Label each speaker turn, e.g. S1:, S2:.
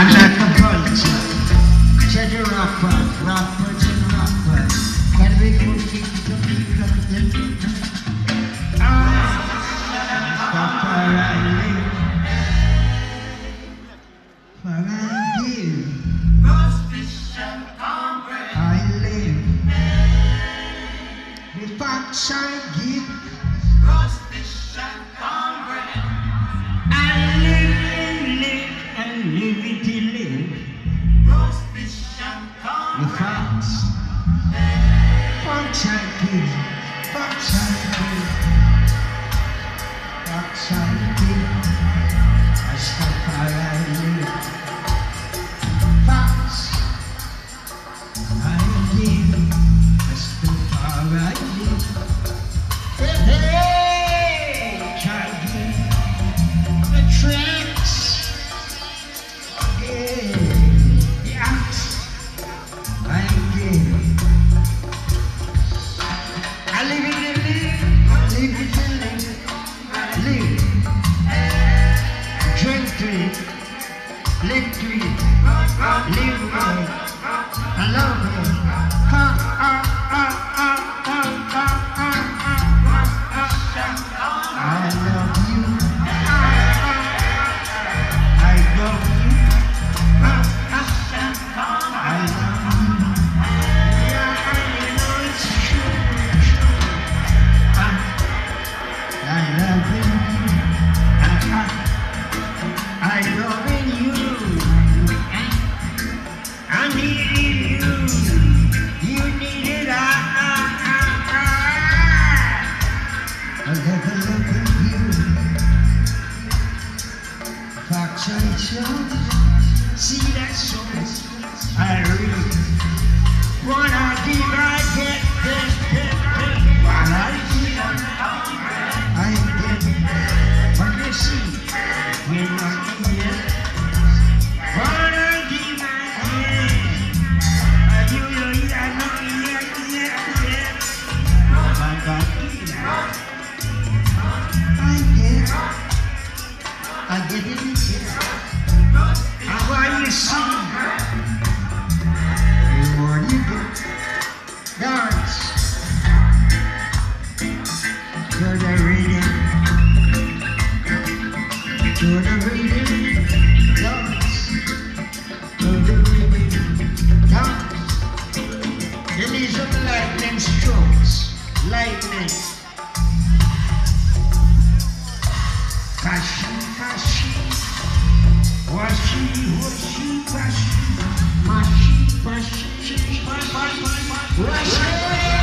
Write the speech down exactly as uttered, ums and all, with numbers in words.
S1: I'm like a vulture. Check the rapper, rapper, check the rapper. Gotta be good to keep it up, keep it up, keep it up. Ah, stop where I live. Where I live. Roast fish and cornbread. I live. The facts I give. Roast fish and cornbread. I live and live and live it to live. Roast fish and cornbread. The facts. Facts I give. Facts I give. Facts I give. I stop where I live. Facts I give. I stop where I live. Hey, hey, try give the tracks. Yeah, the acts I give. I live in the live, live in the live, live, drink to it, live to it, live with it, I love it. Ha, ha, ha, ha, ha, ha, ha, ha, ha. I love you. I love you. I love you. Yeah, I know it's true. I love you. I love you. I need you. You need it. I, I, I, I. I love you, love you. Facts I chose. See that song? I read. Wanna give, I get, get, get, get. Wanna give, I get. But you see, we're not here. Wanna give, I get. I do you, I know, yeah, yeah, yeah. I got it. I get. I get it, yeah. And what you see, the more you get. Dance. To the rhythm. To the rhythm. Dance. To the rhythm. Dance. You need some lightning strokes. Lightning. Kashi, kashi. Washi, washi, washi. Mashi, washi, washi, washi.